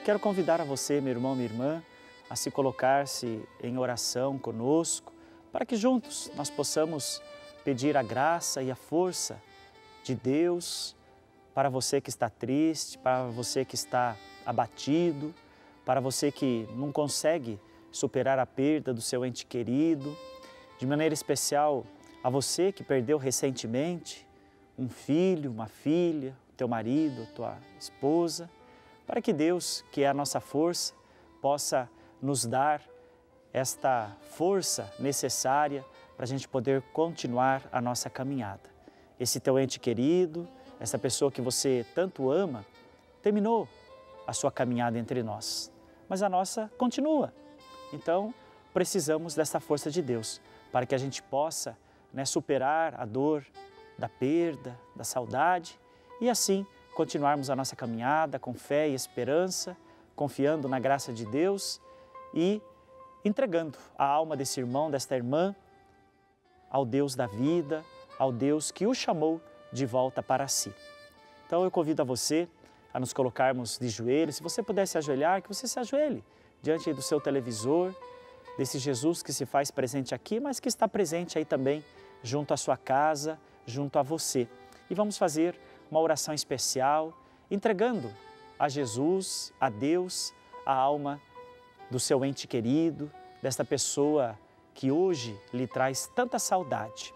quero convidar a você, meu irmão, minha irmã, a se colocar-se em oração conosco, para que juntos nós possamos pedir a graça e a força de Deus para você que está triste, para você que está abatido, para você que não consegue superar a perda do seu ente querido, de maneira especial a você que perdeu recentemente um filho, uma filha, teu marido, tua esposa, para que Deus, que é a nossa força, possa nos dar esta força necessária para a gente poder continuar a nossa caminhada. Esse teu ente querido, essa pessoa que você tanto ama, terminou a sua caminhada entre nós, mas a nossa continua. Então, precisamos dessa força de Deus para que a gente possa superar a dor da perda, da saudade e assim continuarmos a nossa caminhada com fé e esperança, confiando na graça de Deus e entregando a alma desse irmão, desta irmã, ao Deus da vida, ao Deus que o chamou de volta para si. Então eu convido a você a nos colocarmos de joelhos. Se você puder se ajoelhar, que você se ajoelhe diante do seu televisor, desse Jesus que se faz presente aqui, mas que está presente aí também junto à sua casa, junto a você. E vamos fazer uma oração especial, entregando a Jesus, a Deus, a alma do seu ente querido, desta pessoa que hoje lhe traz tanta saudade.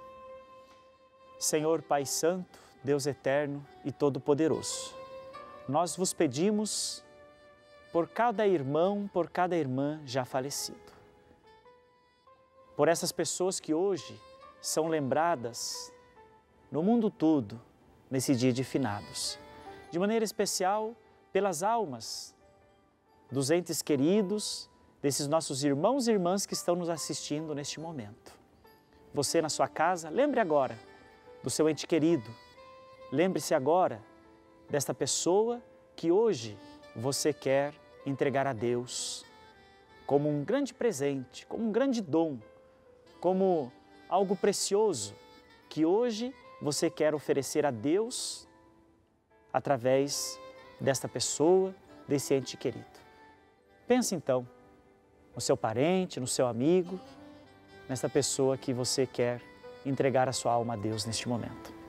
Senhor Pai Santo, Deus eterno e todo-poderoso, nós vos pedimos por cada irmão, por cada irmã já falecido, por essas pessoas que hoje são lembradas no mundo todo nesse dia de finados, de maneira especial pelas almas dos entes queridos, desses nossos irmãos e irmãs que estão nos assistindo neste momento. Você na sua casa, lembre agora do seu ente querido, lembre-se agora desta pessoa que hoje você quer entregar a Deus como um grande presente, como um grande dom, como algo precioso que hoje você quer oferecer a Deus através desta pessoa, desse ente querido. Pense então no seu parente, no seu amigo, nessa pessoa que você quer entregar a sua alma a Deus neste momento.